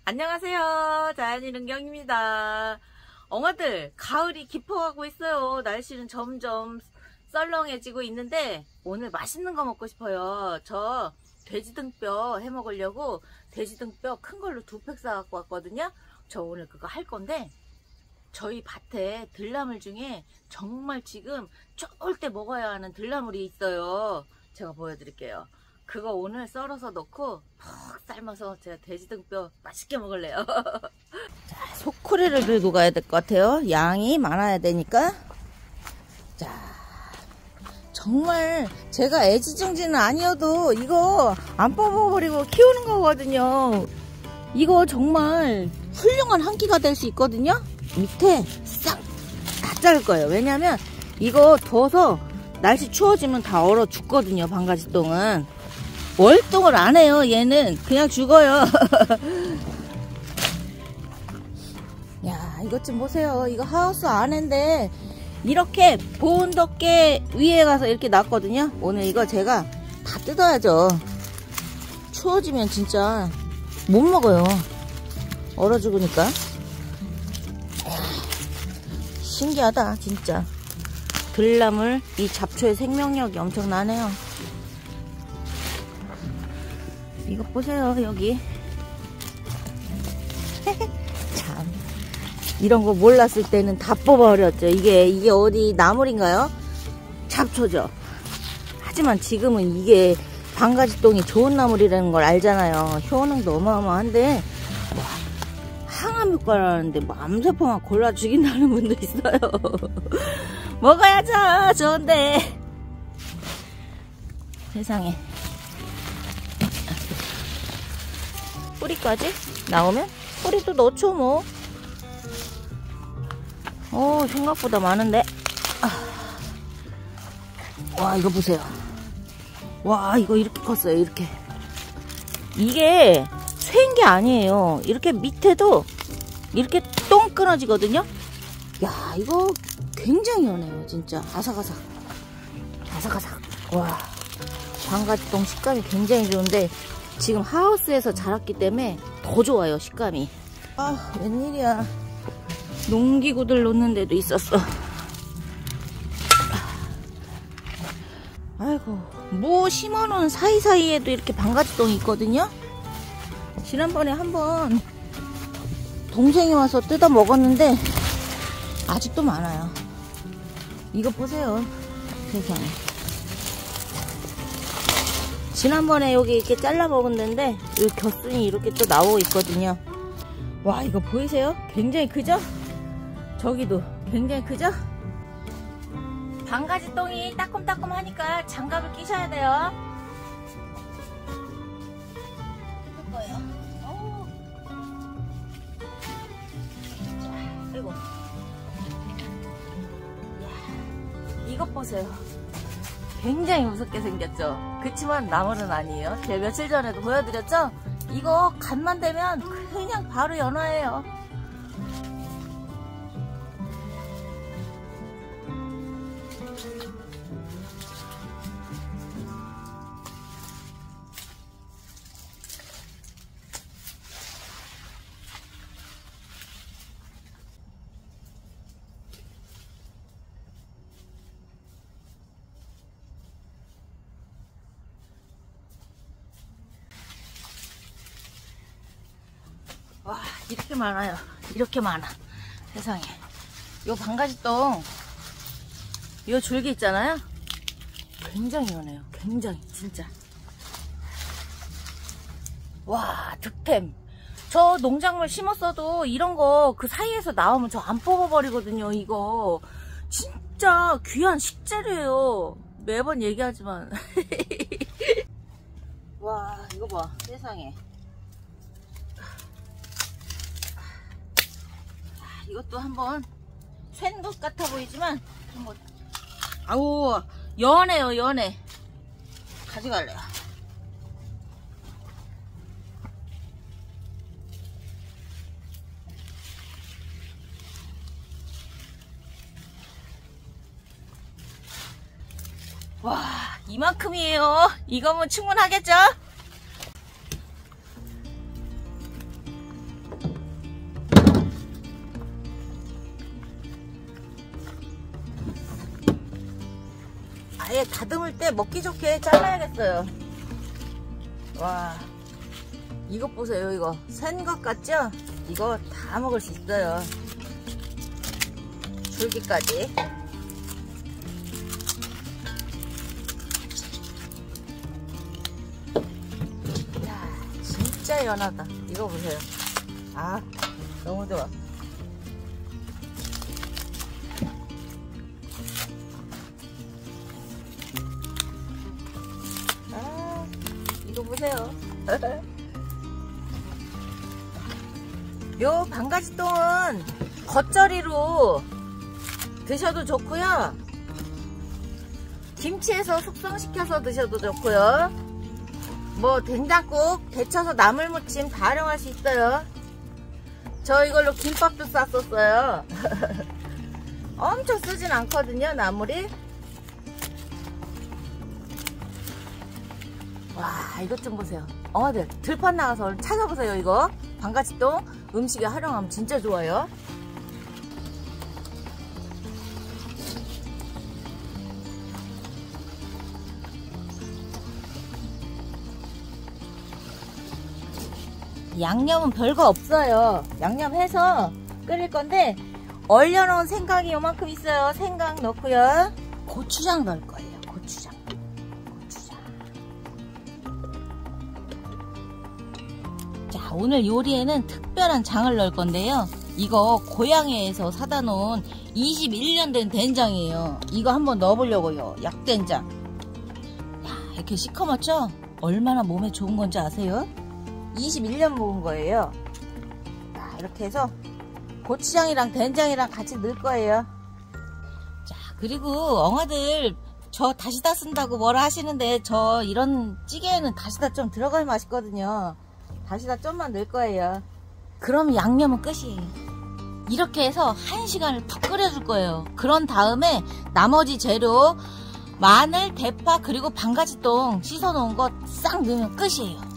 안녕하세요. 자연이능경입니다. 엉아들, 가을이 깊어가고 있어요. 날씨는 점점 썰렁해지고 있는데 오늘 맛있는 거 먹고 싶어요. 저 돼지등뼈 해 먹으려고 돼지등뼈 큰 걸로 2팩 사갖고 왔거든요. 저 오늘 그거 할 건데 저희 밭에 들나물 중에 정말 지금 좋을 때 먹어야 하는 들나물이 있어요. 제가 보여드릴게요. 그거 오늘 썰어서 넣고 푹 삶아서 제가 돼지등뼈 맛있게 먹을래요. 자, 소쿠리를 들고 가야 될 것 같아요. 양이 많아야 되니까. 자, 정말 제가 애지중지는 아니어도 이거 안 뽑아버리고 키우는 거거든요. 이거 정말 훌륭한 한 끼가 될 수 있거든요. 밑에 싹 다 자를 거예요. 왜냐면 이거 둬서 날씨 추워지면 다 얼어 죽거든요. 방가지똥은 월동을 안 해요. 얘는 그냥 죽어요. 야, 이것 좀 보세요. 이거 하우스 안인데 이렇게 보온 덮개 위에 가서 이렇게 놨거든요. 오늘 이거 제가 다 뜯어야죠. 추워지면 진짜 못 먹어요. 얼어 죽으니까. 신기하다 진짜. 들나물 이 잡초의 생명력이 엄청나네요. 이거 보세요. 여기 참 이런 거 몰랐을 때는 다 뽑아버렸죠. 이게 어디 나물인가요? 잡초죠. 하지만 지금은 이게 방가지똥이 좋은 나물이라는 걸 알잖아요. 효능도 어마어마한데 뭐 항암 효과라는데 뭐 암세포만 골라 죽인다는 분도 있어요. 먹어야죠. 좋은데 세상에. 뿌리까지 나오면 뿌리도 넣죠 뭐. 오, 생각보다 많은데. 와, 이거 보세요. 와, 이거 이렇게 컸어요. 이렇게. 이게 쇠인 게 아니에요. 이렇게 밑에도 이렇게 똥 끊어지거든요. 야, 이거 굉장히 연해요. 진짜 아삭아삭 아삭아삭. 와, 방가지똥 식감이 굉장히 좋은데 지금 하우스에서 자랐기 때문에 더 좋아요. 식감이. 아, 웬일이야. 농기구들 놓는 데도 있었어. 아이고, 뭐 심어놓은 사이사이에도 이렇게 방가지똥이 있거든요. 지난번에 한번 동생이 와서 뜯어 먹었는데 아직도 많아요. 이거 보세요. 세상에. 지난번에 여기 이렇게 잘라 먹었는데 이 겨순이 이렇게 또 나오고 있거든요. 와, 이거 보이세요? 굉장히 크죠? 저기도 굉장히 크죠? 방가지똥이 따끔따끔 하니까 장갑을 끼셔야 돼요. 이럴 거예요. 자, 그리고 이것 보세요. 굉장히 무섭게 생겼죠? 그치만 나물은 아니에요. 제가 며칠 전에도 보여드렸죠? 이거 간만 되면 그냥 바로 연화예요. 와, 이렇게 많아요. 이렇게 많아. 세상에. 요 방가지똥 요 줄기 있잖아요. 굉장히 연해요. 굉장히 진짜. 와, 득템. 저 농작물 심었어도 이런 거 그 사이에서 나오면 저 안 뽑아버리거든요. 이거 진짜 귀한 식재료예요. 매번 얘기하지만. 와, 이거 봐. 세상에. 이것도 한번 샌 것 같아 보이지만 한번. 아우, 연해요. 연해. 가져갈래요. 와, 이만큼이에요. 이거면 충분하겠죠? 아예 다듬을 때 먹기 좋게 잘라야겠어요. 와, 이것 보세요. 이거 센 것 같죠? 이거 다 먹을 수 있어요. 줄기까지. 야, 진짜 연하다. 이거 보세요. 아, 너무 좋아. 아, 이거 보세요. 요 방가지똥은 겉절이로 드셔도 좋고요, 김치에서 숙성시켜서 드셔도 좋고요, 뭐 된장국 데쳐서 나물무침 다 활용할 수 있어요. 저 이걸로 김밥도 쌌었어요. 엄청 쓰진 않거든요, 나물이. 와, 이것 좀 보세요. 어머들 들판 나가서 얼른 찾아보세요. 이거 방가지똥 음식에 활용하면 진짜 좋아요. 양념은 별거 없어요. 양념해서 끓일 건데 얼려놓은 생강이 요만큼 있어요. 생강 넣고요, 고추장 넣을 거예요. 고추장. 자, 오늘 요리에는 특별한 장을 넣을 건데요, 이거 고향에서 사다 놓은 21년 된 된장이에요. 이거 한번 넣어보려고요. 약된장. 야, 이렇게 시커멓죠? 얼마나 몸에 좋은 건지 아세요? 21년 먹은 거예요. 자, 이렇게 해서 고추장이랑 된장이랑 같이 넣을 거예요. 자, 그리고 엉아들 저 다시다 쓴다고 뭐라 하시는데, 저 이런 찌개에는 다시다 좀 들어가야 맛있거든요. 다시다 좀만 넣을 거예요. 그럼 양념은 끝이에요. 이렇게 해서 1시간을 푹 끓여줄 거예요. 그런 다음에 나머지 재료 마늘, 대파, 그리고 방가지똥 씻어 놓은 거 싹 넣으면 끝이에요.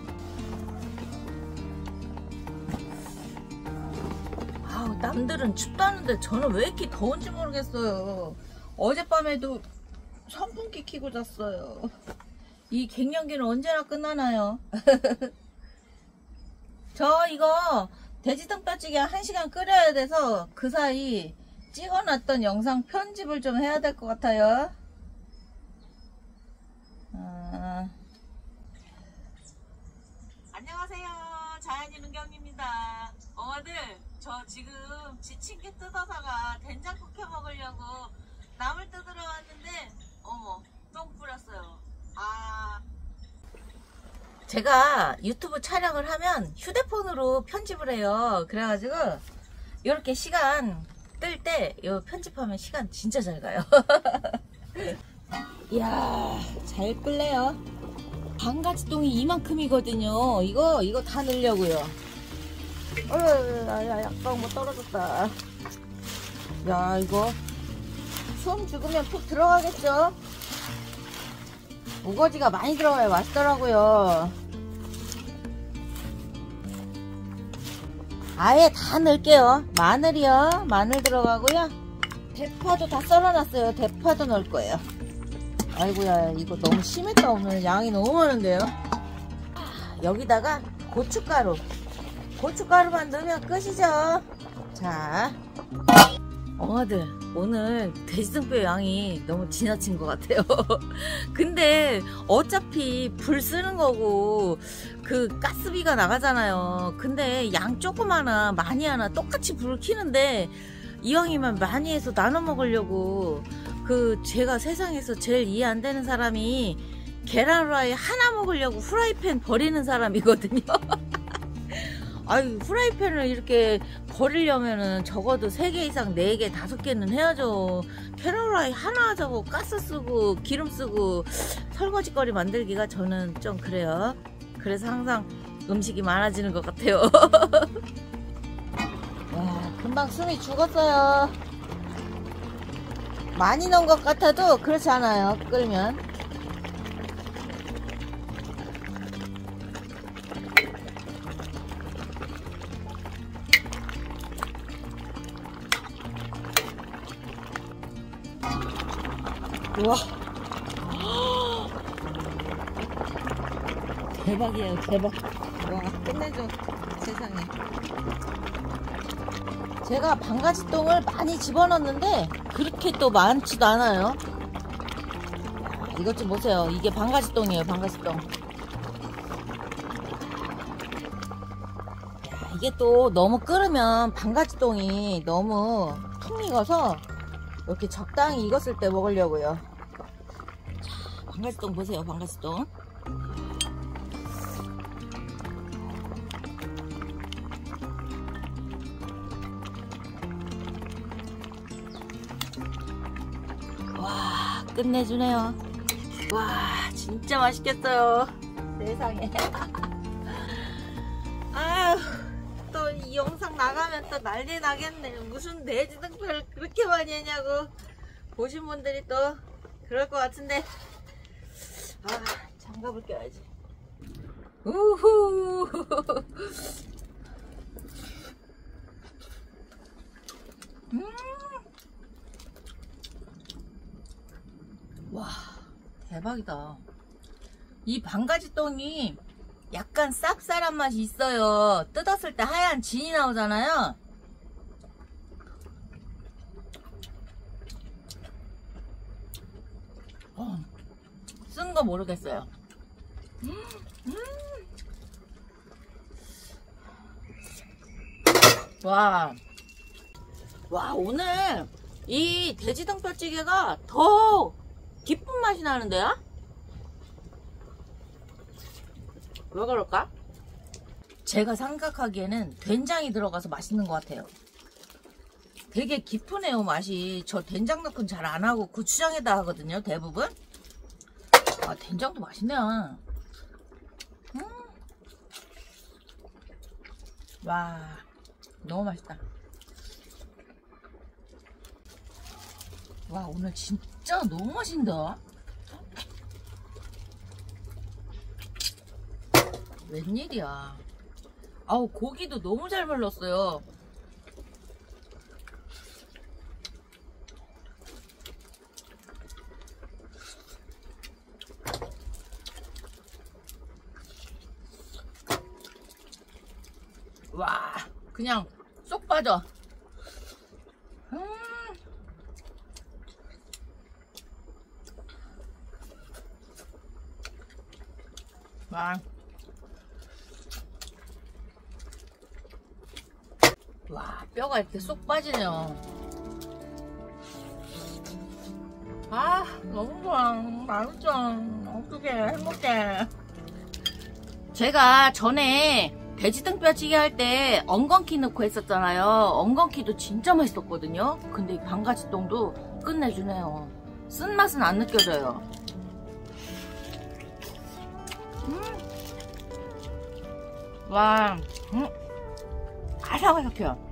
아우, 남들은 춥다는데 저는 왜 이렇게 더운지 모르겠어요. 어젯밤에도 선풍기 켜고 잤어요. 이 갱년기는 언제나 끝나나요? 저 이거 돼지등뼈찌개 1시간 끓여야 돼서 그 사이 찍어놨던 영상 편집을 좀 해야 될 것 같아요. 안녕하세요, 자연이 능경입니다. 어머들, 저 지금 지친 게 뜯어다가 된장국 해 먹으려고 나물 뜯으러 왔는데, 어머, 똥 뿌렸어요. 아, 제가 유튜브 촬영을 하면 휴대폰으로 편집을 해요. 그래가지고 이렇게 시간 뜰 때 요 편집하면 시간 진짜 잘 가요. 이야, 잘 끓네요. 방가지똥이 이만큼이거든요. 이거 다 넣으려고요. 약간 뭐 떨어졌다. 야, 이거 숨 죽으면 푹 들어가겠죠? 우거지가 많이 들어가야 맛있더라고요. 아예 다 넣을게요. 마늘이요. 마늘 들어가고요. 대파도 다 썰어놨어요. 대파도 넣을 거예요. 아이고야, 이거 너무 심했다. 오늘 양이 너무 많은데요. 여기다가 고춧가루만 넣으면 끝이죠. 자, 엉아들, 오늘 돼지등뼈 양이 너무 지나친 것 같아요. 근데 어차피 불 쓰는 거고 그 가스비가 나가잖아요. 근데 양 조금 하나 많이 하나 똑같이 불을 켜는데 이왕이면 많이 해서 나눠 먹으려고, 제가 세상에서 제일 이해 안 되는 사람이 계란 후라이 하나 먹으려고 후라이팬 버리는 사람이거든요. 아유, 후라이팬을 이렇게 버리려면은 적어도 3개 이상 4개 5개는 해야죠. 계란 후라이 하나 하자고 가스 쓰고 기름 쓰고 설거지거리 만들기가 저는 좀 그래요. 그래서 항상 음식이 많아지는 것 같아요. 와, 금방 숨이 죽었어요. 많이 넣은 것 같아도 그렇지 않아요. 끓으면. 우와, 대박이에요, 대박. 와, 끝내줘, 세상에. 제가 방가지똥을 많이 집어넣었는데 그렇게 또 많지도 않아요. 야, 이것 좀 보세요. 이게 방가지똥이에요, 방가지똥. 야, 이게 또 너무 끓으면 방가지똥이 너무 푹 익어서 이렇게 적당히 익었을 때 먹으려고요. 자, 방가지똥 보세요, 방가지똥. 와, 끝내주네요. 와, 진짜 맛있겠어요. 세상에. 아휴, 또 이 영상 나가면 또 난리 나겠네. 무슨 돼지 등뼈를 그렇게 많이 했냐고 보신 분들이 또 그럴 것 같은데. 아, 장갑을 껴야지. 우후. 와, 대박이다. 이 방가지똥이 약간 쌉쌀한 맛이 있어요. 뜯었을 때 하얀 진이 나오잖아요. 쓴 거 모르겠어요. 와, 오늘 이 돼지등뼈찌개가 더 깊은 맛이 나는데요? 왜 그럴까? 제가 생각하기에는 된장이 들어가서 맛있는 것 같아요. 되게 깊으네요, 맛이. 저 된장 넣고는 잘 안 하고 고추장에다 하거든요, 대부분. 아, 된장도 맛있네요. 와, 너무 맛있다. 와, 오늘 진짜 너무 맛있다. 웬일이야. 아우, 고기도 너무 잘 말랐어요. 와, 그냥 쏙 빠져. 와. 와, 뼈가 이렇게 쏙 빠지네요. 아, 너무 좋아. 맛있어. 어떡해, 행복해. 제가 전에 돼지등뼈찌개 할 때 엉겅키 넣고 했었잖아요. 엉겅키도 진짜 맛있었거든요. 근데 이 방가지똥도 끝내주네요. 쓴맛은 안 느껴져요. 와, 아삭아삭해요.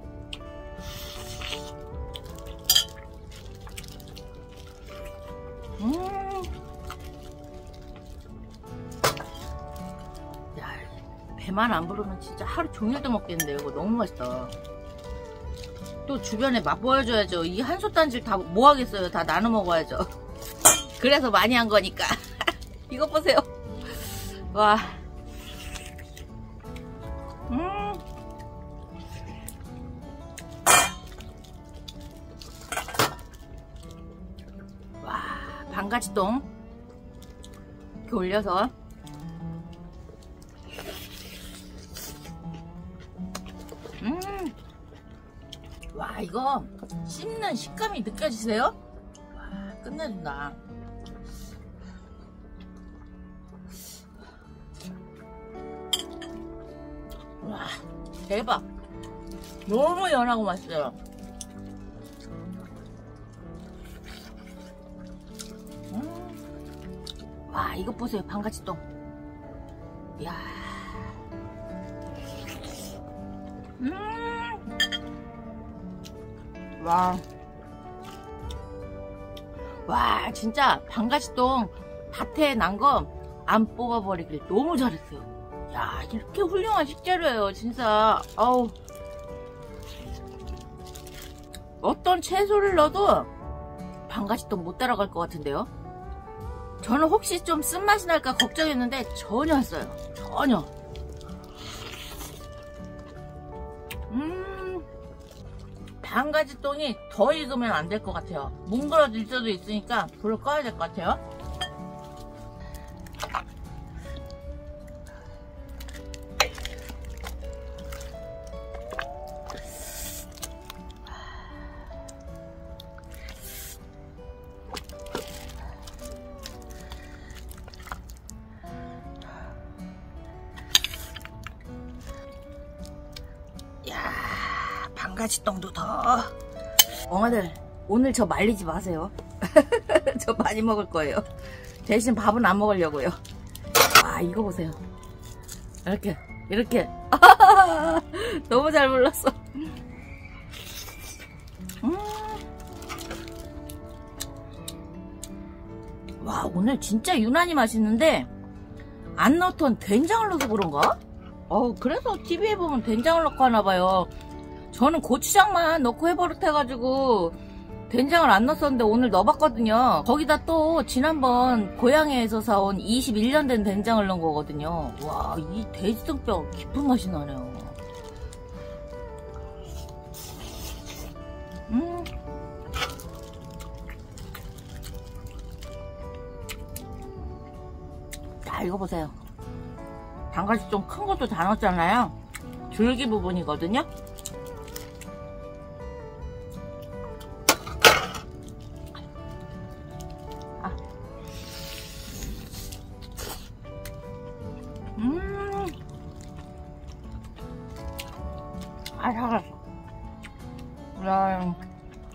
야, 배만 안 부르면 진짜 하루 종일도 먹겠는데요. 이거 너무 맛있다. 또 주변에 맛 보여줘야죠. 이 한솥단질 다 뭐 하겠어요. 다 나눠 먹어야죠. 그래서 많이 한 거니까. 이거 보세요. 와. 와, 방가지똥 이렇게 올려서 와, 이거 씹는 식감이 느껴지세요? 와, 끝내준다. 와, 대박. 너무 연하고 맛있어요. 와, 이것 보세요, 방가지똥. 이야. 와. 와, 진짜 방가지똥 밭에 난 거 안 뽑아버리길 너무 잘했어요. 야, 이렇게 훌륭한 식재료예요, 진짜. 아우. 어떤 채소를 넣어도 방가지똥 못 따라갈 것 같은데요? 저는 혹시 좀 쓴맛이 날까 걱정했는데 전혀 했어요. 전혀. 방가지똥이 더 익으면 안 될 것 같아요. 뭉그러질 수도 있으니까 불을 꺼야 될 것 같아요. 방가지똥도 더. 엉아들 오늘 저 말리지 마세요. 저 많이 먹을 거예요. 대신 밥은 안 먹으려고요. 와 이거 보세요. 이렇게 너무 잘 불렀어. 와 오늘 진짜 유난히 맛있는데 안 넣던 된장을 넣어서 그런가? 그래서 TV에 보면 된장을 넣고 하나봐요. 저는 고추장만 넣고 해버릇해가지고 된장을 안 넣었었는데 오늘 넣어봤거든요. 거기다 또 지난번 고향에서 사온 21년 된 된장을 넣은 거거든요. 와, 이 돼지등뼈 깊은 맛이 나네요. 자, 이거 보세요. 방가지 좀 큰 것도 다 넣었잖아요. 줄기 부분이거든요. 살았어. 야.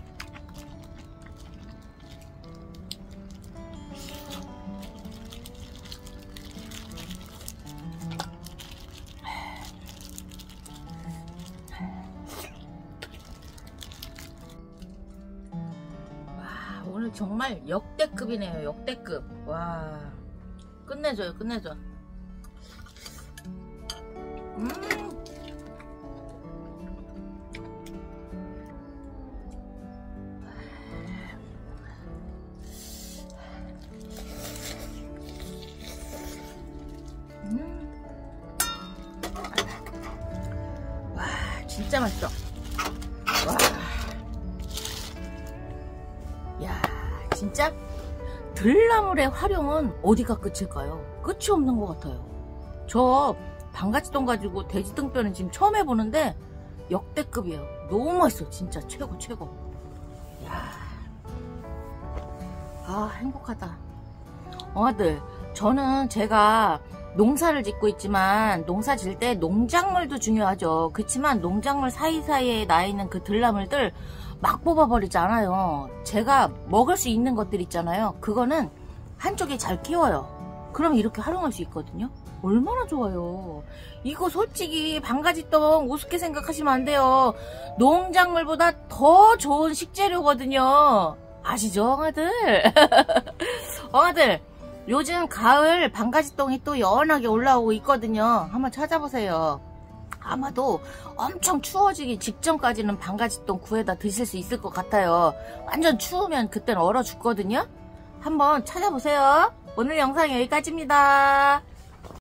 와, 오늘 정말 역대급이네요. 역대급. 와, 끝내줘요. 끝내줘. 와 진짜 맛있어. 와, 야 진짜 들나물의 활용은 어디가 끝일까요? 끝이 없는 것 같아요. 저 방가지똥 가지고 돼지등뼈는 지금 처음 해보는데 역대급이에요. 너무 맛있어. 진짜 최고 최고. 야, 아 행복하다. 아들, 저는 제가 농사를 짓고 있지만 농사 질 때 농작물도 중요하죠. 그렇지만 농작물 사이사이에 나 있는 그 들나물들 막 뽑아버리지 않아요. 제가 먹을 수 있는 것들 있잖아요. 그거는 한쪽에 잘 끼워요. 그럼 이렇게 활용할 수 있거든요. 얼마나 좋아요. 이거 솔직히 방가지똥 우습게 생각하시면 안 돼요. 농작물보다 더 좋은 식재료거든요. 아시죠, 엉아들? 엉아들, 요즘 가을 방가지똥이 또 연하게 올라오고 있거든요. 한번 찾아보세요. 아마도 엄청 추워지기 직전까지는 방가지똥 구해다 드실 수 있을 것 같아요. 완전 추우면 그땐 얼어 죽거든요. 한번 찾아보세요. 오늘 영상 여기까지입니다.